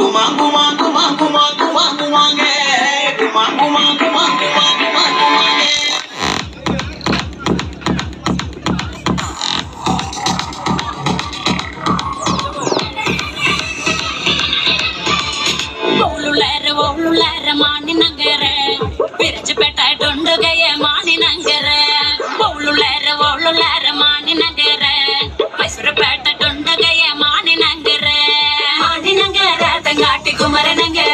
குமா குமா குமா குமா குமா குமாங்க குமா குமா குமா குமா குமா குமாங்க ஓலுலர மானி நங்கர பிரிச்சு பேட்டை டொண்டுகைய மானி நங்கர ஓலுலர மானி நங்கர மைசூர் பேட்டை டொண்டுகைய மானி நங்கர தங்காட்டி குமர நங்கர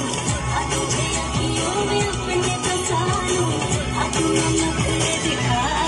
I'm